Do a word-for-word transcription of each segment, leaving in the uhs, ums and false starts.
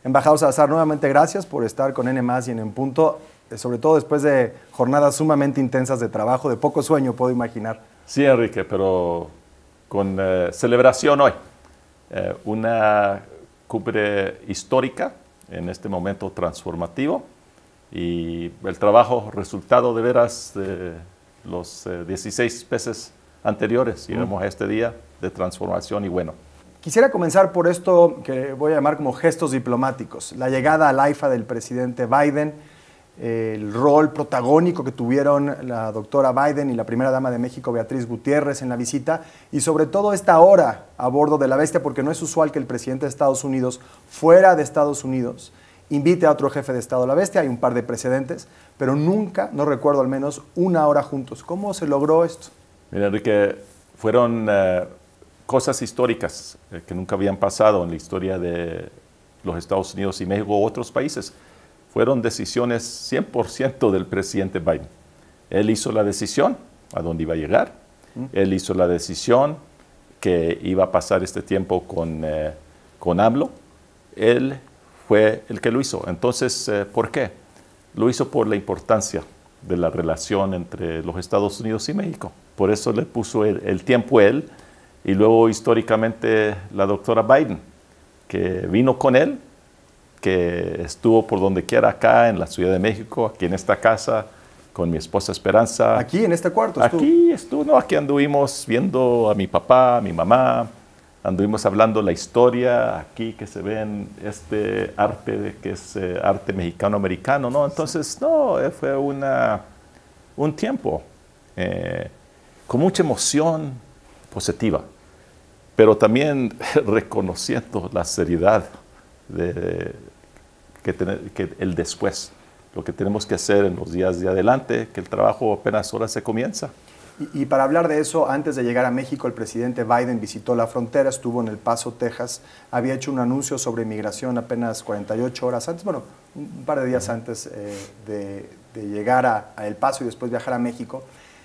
Embajador Salazar, nuevamente gracias por estar con N más y en En Punto, sobre todo después de jornadas sumamente intensas de trabajo, de poco sueño, puedo imaginar. Sí, Enrique, pero con eh, celebración hoy. Eh, una cumbre histórica en este momento transformativo y el trabajo, resultado de veras de los eh, dieciséis meses anteriores. Llegamos mm. a este día de transformación y bueno. Quisiera comenzar por esto que voy a llamar como gestos diplomáticos. La llegada al AIFA del presidente Biden, el rol protagónico que tuvieron la doctora Biden y la primera dama de México, Beatriz Gutiérrez, en la visita, y sobre todo esta hora a bordo de la Bestia, porque no es usual que el presidente de Estados Unidos, fuera de Estados Unidos, invite a otro jefe de Estado a la Bestia. Hay un par de precedentes, pero nunca, no recuerdo al menos, una hora juntos. ¿Cómo se logró esto? Mira, Enrique, fueron uh, cosas históricas eh, que nunca habían pasado en la historia de los Estados Unidos y México u otros países. Fueron decisiones cien por ciento del presidente Biden. Él hizo la decisión a dónde iba a llegar. Mm. Él hizo la decisión que iba a pasar este tiempo con, eh, con AMLO. Él fue el que lo hizo. Entonces, eh, ¿por qué? Lo hizo por la importancia de la relación entre los Estados Unidos y México. Por eso le puso el, el tiempo él. Y luego, históricamente, la doctora Biden, que vino con él, que estuvo por donde quiera acá, en la Ciudad de México, aquí en esta casa, con mi esposa Esperanza. ¿Aquí, en este cuarto? Estuvo. Aquí estuvo, no, aquí anduvimos viendo a mi papá, a mi mamá, anduvimos hablando la historia, aquí que se ven este arte, que es eh, arte mexicano-americano, ¿no? Entonces, no, fue una, un tiempo eh, con mucha emoción positiva, pero también reconociendo la seriedad de que, tener, que el después, lo que tenemos que hacer en los días de adelante, que el trabajo apenas ahora se comienza. Y, y para hablar de eso, antes de llegar a México, el presidente Biden visitó la frontera, estuvo en El Paso, Texas, había hecho un anuncio sobre migración apenas cuarenta y ocho horas antes, bueno, un par de días antes eh, de, de llegar a, a El Paso y después viajar a México.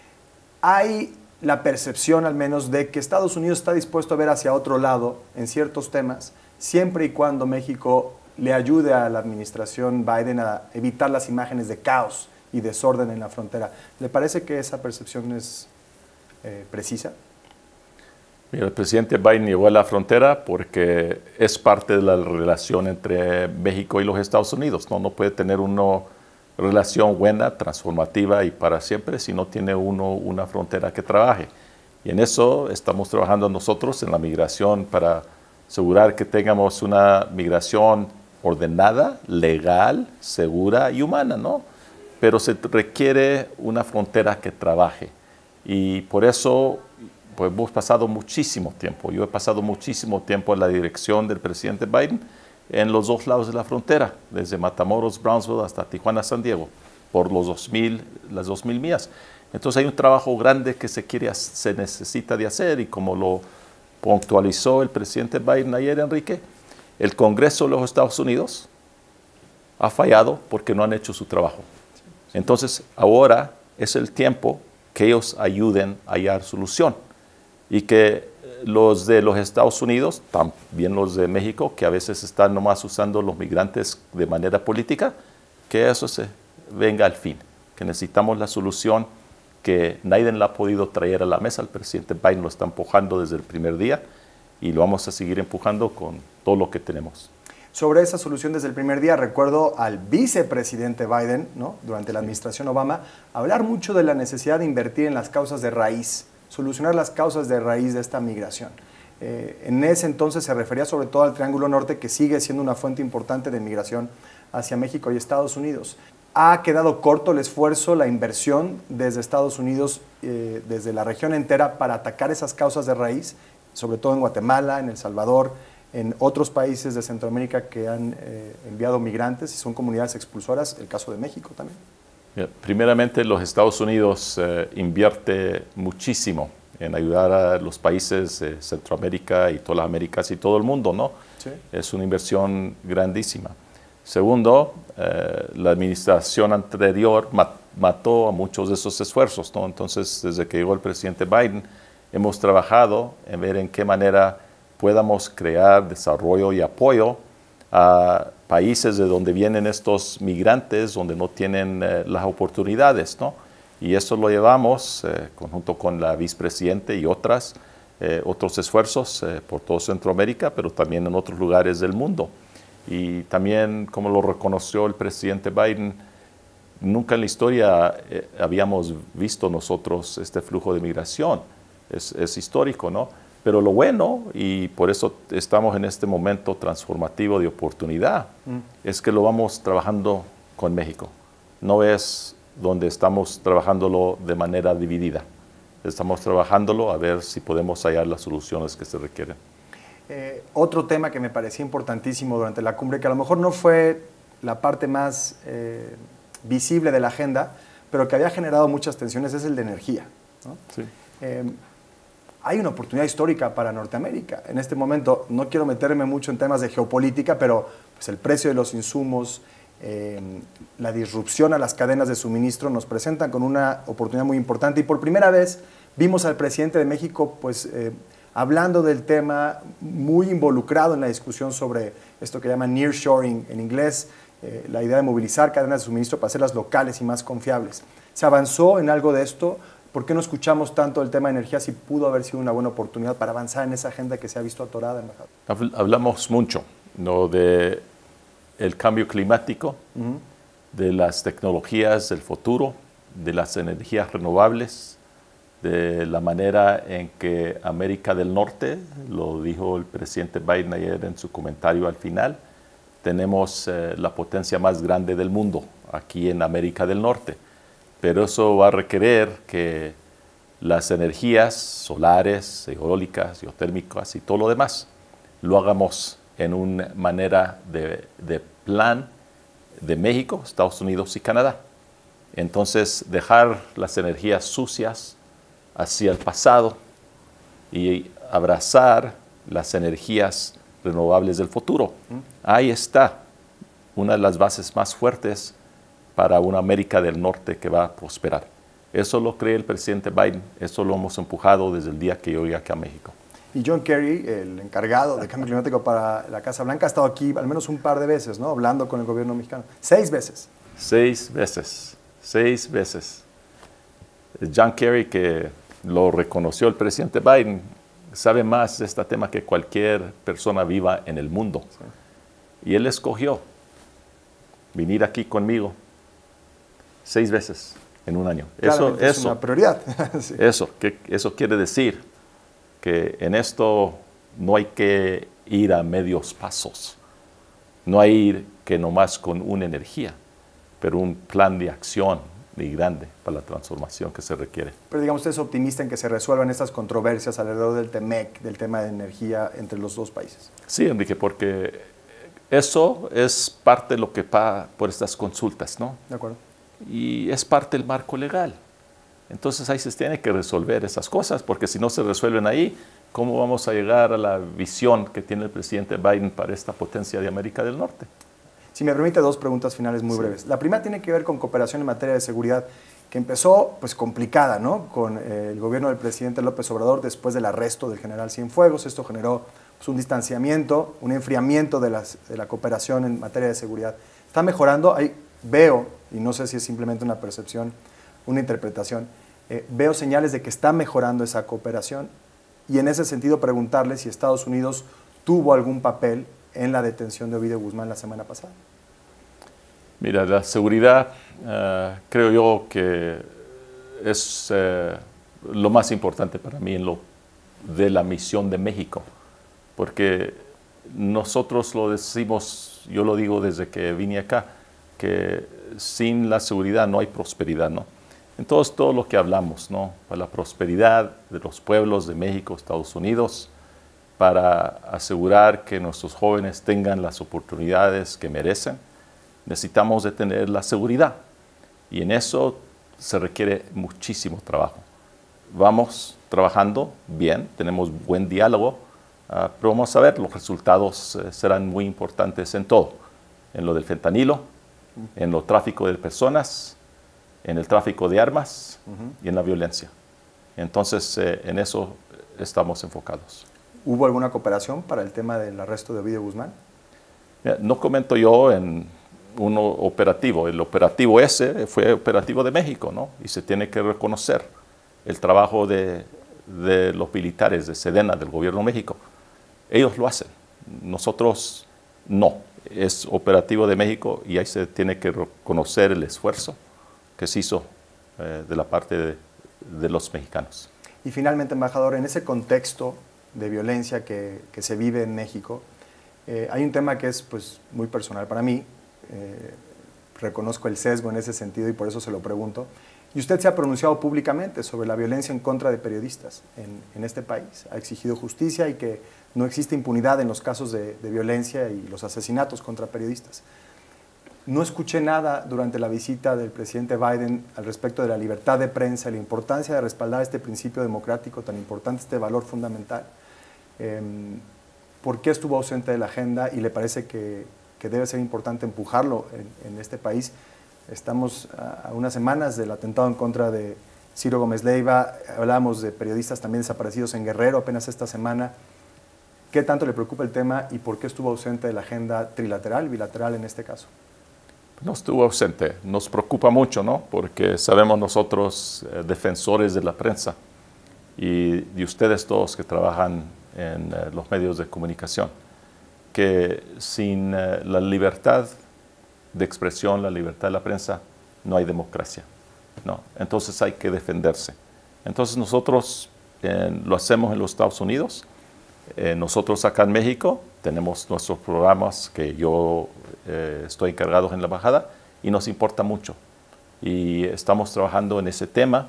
Hay la percepción, al menos, de que Estados Unidos está dispuesto a ver hacia otro lado en ciertos temas, siempre y cuando México le ayude a la administración Biden a evitar las imágenes de caos y desorden en la frontera. ¿Le parece que esa percepción es eh, precisa? Mira, el presidente Biden llegó a la frontera porque es parte de la relación entre México y los Estados Unidos. No, no puede tener una relación buena, transformativa y para siempre si no tiene uno una frontera que trabaje. Y en eso estamos trabajando nosotros en la migración para asegurar que tengamos una migración ordenada, legal, segura y humana, ¿no? Pero se requiere una frontera que trabaje. Y por eso pues, hemos pasado muchísimo tiempo. Yo he pasado muchísimo tiempo en la dirección del presidente Biden en los dos lados de la frontera, desde Matamoros, Brownsville hasta Tijuana, San Diego, por los dos mil, las dos mil millas. Entonces hay un trabajo grande que se, quiere, se necesita de hacer y como lo puntualizó el presidente Biden ayer, Enrique, el Congreso de los Estados Unidos ha fallado porque no han hecho su trabajo. Entonces, ahora es el tiempo que ellos ayuden a hallar solución y que los de los Estados Unidos, también los de México, que a veces están nomás usando los migrantes de manera política, que eso se venga al fin, que necesitamos la solución que nadie la ha podido traer a la mesa. El presidente Biden lo está empujando desde el primer día y lo vamos a seguir empujando con todo lo que tenemos. Sobre esa solución desde el primer día, recuerdo al vicepresidente Biden, ¿no?, durante la administración Obama, hablar mucho de la necesidad de invertir en las causas de raíz, solucionar las causas de raíz de esta migración. Eh, en ese entonces se refería sobre todo al Triángulo Norte, que sigue siendo una fuente importante de migración hacia México y Estados Unidos. ¿Ha quedado corto el esfuerzo, la inversión desde Estados Unidos, eh, desde la región entera, para atacar esas causas de raíz, sobre todo en Guatemala, en El Salvador, en otros países de Centroamérica que han eh, enviado migrantes y son comunidades expulsoras, el caso de México también? Primeramente, los Estados Unidos eh, invierte muchísimo en ayudar a los países de Centroamérica y todas las Américas y todo el mundo, ¿no? Sí. Es una inversión grandísima. Segundo, eh, la administración anterior mat mató a muchos de esos esfuerzos, ¿no? Entonces, desde que llegó el presidente Biden, hemos trabajado en ver en qué manera podamos crear desarrollo y apoyo a países de donde vienen estos migrantes, donde no tienen eh, las oportunidades, ¿no? Y eso lo llevamos, eh, conjunto con la vicepresidente y otras, eh, otros esfuerzos eh, por todo Centroamérica, pero también en otros lugares del mundo. Y también, como lo reconoció el presidente Biden, nunca en la historia eh, habíamos visto nosotros este flujo de migración. Es, es histórico, ¿no? Pero lo bueno, y por eso estamos en este momento transformativo de oportunidad, mm. es que lo vamos trabajando con México. No es donde estamos trabajándolo de manera dividida. Estamos trabajándolo a ver si podemos hallar las soluciones que se requieren. Eh, otro tema que me parecía importantísimo durante la cumbre, que a lo mejor no fue la parte más eh, visible de la agenda, pero que había generado muchas tensiones, es el de energía, ¿no? Sí. Eh, hay una oportunidad histórica para Norteamérica. En este momento, no quiero meterme mucho en temas de geopolítica, pero pues, el precio de los insumos, eh, la disrupción a las cadenas de suministro nos presentan con una oportunidad muy importante. Y por primera vez vimos al presidente de México pues, eh, hablando del tema, muy involucrado en la discusión sobre esto que llaman nearshoring en inglés, eh, la idea de movilizar cadenas de suministro para hacerlas locales y más confiables. ¿Se avanzó en algo de esto? ¿Por qué no escuchamos tanto el tema de energía si pudo haber sido una buena oportunidad para avanzar en esa agenda que se ha visto atorada, embajador? Hablamos mucho, ¿no?, de el cambio climático, uh-huh. de las tecnologías del futuro, de las energías renovables, de la manera en que América del Norte, lo dijo el presidente Biden ayer en su comentario al final, tenemos eh, la potencia más grande del mundo aquí en América del Norte. Pero eso va a requerir que las energías solares, eólicas, geotérmicas y todo lo demás lo hagamos en una manera de, de plan de México, Estados Unidos y Canadá. Entonces, dejar las energías sucias hacia el pasado y abrazar las energías renovables del futuro. Ahí está una de las bases más fuertes para una América del Norte que va a prosperar. Eso lo cree el presidente Biden, eso lo hemos empujado desde el día que yo llegué aquí a México. Y John Kerry, el encargado de cambio climático para la Casa Blanca, ha estado aquí al menos un par de veces, ¿no?, hablando con el gobierno mexicano. Seis veces. Seis veces, seis veces. John Kerry, que lo reconoció el presidente Biden, sabe más de este tema que cualquier persona viva en el mundo. Sí. Y él escogió venir aquí conmigo seis veces en un año. Eso, es eso, una prioridad. Sí. Eso, que, eso quiere decir que en esto no hay que ir a medios pasos. No hay ir que nomás con una energía, pero un plan de acción y grande para la transformación que se requiere. Pero digamos, ¿usted es optimista en que se resuelvan estas controversias alrededor del TEMEC, del tema de energía entre los dos países? Sí, Enrique, porque eso es parte de lo que paga por estas consultas, ¿no? De acuerdo. Y es parte del marco legal. Entonces ahí se tiene que resolver esas cosas, porque si no se resuelven ahí, ¿cómo vamos a llegar a la visión que tiene el presidente Biden para esta potencia de América del Norte? Si me permite, dos preguntas finales muy sí. breves. La primera tiene que ver con cooperación en materia de seguridad, que empezó pues complicada, ¿no?, con eh, el gobierno del presidente López Obrador después del arresto del general Cienfuegos. Esto generó pues, un distanciamiento, un enfriamiento de, las, de la cooperación en materia de seguridad. ¿Está mejorando? Ahí veo, y no sé si es simplemente una percepción, una interpretación, eh, veo señales de que está mejorando esa cooperación, y en ese sentido preguntarle si Estados Unidos tuvo algún papel en la detención de Ovidio Guzmán la semana pasada. Mira, la seguridad uh, creo yo que es uh, lo más importante para mí en lo de la misión de México, porque nosotros lo decimos, yo lo digo desde que vine acá, que sin la seguridad no hay prosperidad, ¿no? Entonces, todo lo que hablamos, ¿no?, para la prosperidad de los pueblos de México, Estados Unidos, para asegurar que nuestros jóvenes tengan las oportunidades que merecen, necesitamos de tener la seguridad. Y en eso se requiere muchísimo trabajo. Vamos trabajando bien, tenemos buen diálogo, uh, pero vamos a ver, los resultados uh, serán muy importantes en todo. En lo del fentanilo, en lo tráfico de personas, en el tráfico de armas uh-huh. y en la violencia. Entonces, eh, en eso estamos enfocados. ¿Hubo alguna cooperación para el tema del arresto de Ovidio Guzmán? No comento yo en un operativo. El operativo ese fue operativo de México, ¿no? Y se tiene que reconocer el trabajo de, de los militares de Sedena, del gobierno de México. Ellos lo hacen. Nosotros no. Es operativo de México y ahí se tiene que reconocer el esfuerzo que se hizo eh, de la parte de, de los mexicanos. Y finalmente, embajador, en ese contexto de violencia que, que se vive en México, eh, hay un tema que es pues, muy personal para mí. Eh, reconozco el sesgo en ese sentido y por eso se lo pregunto. Y usted se ha pronunciado públicamente sobre la violencia en contra de periodistas en, en este país. Ha exigido justicia y que no existe impunidad en los casos de, de violencia y los asesinatos contra periodistas. No escuché nada durante la visita del presidente Biden al respecto de la libertad de prensa y la importancia de respaldar este principio democrático tan importante, este valor fundamental. Eh, ¿Por qué estuvo ausente de la agenda y le parece que, que debe ser importante empujarlo en, en este país? Estamos a unas semanas del atentado en contra de Ciro Gómez Leiva, hablamos de periodistas también desaparecidos en Guerrero apenas esta semana. ¿Qué tanto le preocupa el tema y por qué estuvo ausente de la agenda trilateral, bilateral en este caso? No estuvo ausente, nos preocupa mucho, ¿no? Porque sabemos nosotros, eh, defensores de la prensa y de ustedes todos que trabajan en eh, los medios de comunicación, que sin eh, la libertad de expresión, la libertad de la prensa, no hay democracia, ¿no? Entonces hay que defenderse. Entonces nosotros eh, lo hacemos en los Estados Unidos, eh, nosotros acá en México tenemos nuestros programas que yo eh, estoy encargado en la embajada y nos importa mucho. Y estamos trabajando en ese tema.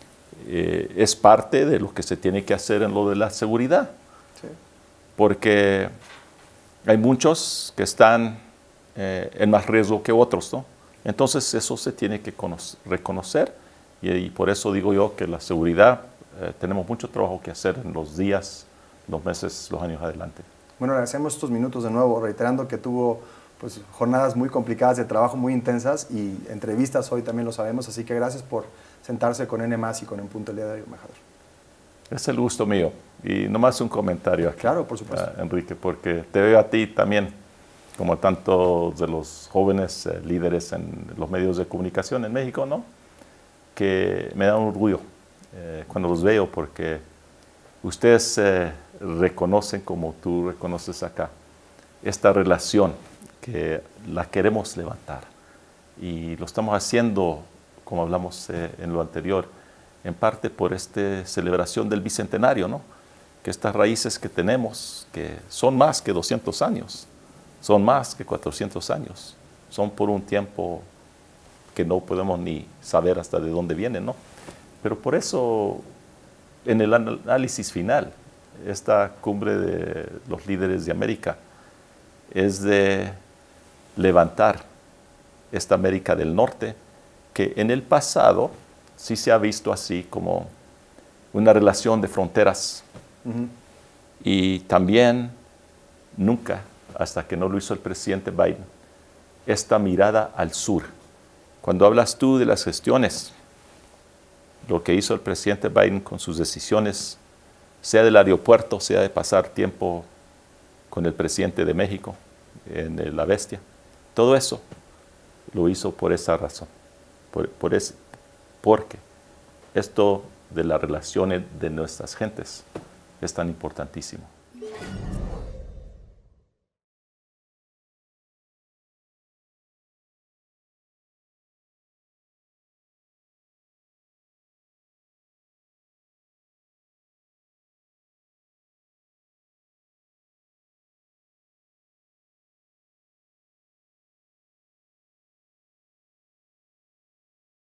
Eh, es parte de lo que se tiene que hacer en lo de la seguridad. Sí. Porque hay muchos que están eh, en más riesgo que otros, ¿no? Entonces eso se tiene que reconocer y, y por eso digo yo que la seguridad, eh, tenemos mucho trabajo que hacer en los días, los meses, los años adelante. Bueno, agradecemos estos minutos de nuevo, reiterando que tuvo pues, jornadas muy complicadas de trabajo, muy intensas y entrevistas hoy también lo sabemos, así que gracias por sentarse con N más y con En Punto el día de hoy, embajador. Es el gusto mío y nomás un comentario aquí, claro, por supuesto. Uh, Enrique, porque te veo a ti también, como tantos de los jóvenes eh, líderes en los medios de comunicación en México, ¿no? Que me da un orgullo eh, cuando los veo porque ustedes eh, reconocen, como tú reconoces acá, esta relación que la queremos levantar. Y lo estamos haciendo, como hablamos eh, en lo anterior, en parte por esta celebración del Bicentenario, ¿no? Que estas raíces que tenemos, que son más que doscientos años, son más que cuatrocientos años, son por un tiempo que no podemos ni saber hasta de dónde vienen, ¿no? Pero por eso, en el análisis final, esta cumbre de los líderes de América es de levantar esta América del Norte, que en el pasado sí se ha visto así como una relación de fronteras. Uh-huh. Y también nunca, hasta que no lo hizo el presidente Biden, esta mirada al sur. Cuando hablas tú de las gestiones, lo que hizo el presidente Biden con sus decisiones, sea del aeropuerto, sea de pasar tiempo con el presidente de México, en La Bestia, todo eso lo hizo por esa razón, por, por ese, porque esto de las relaciones de nuestras gentes es tan importantísimo.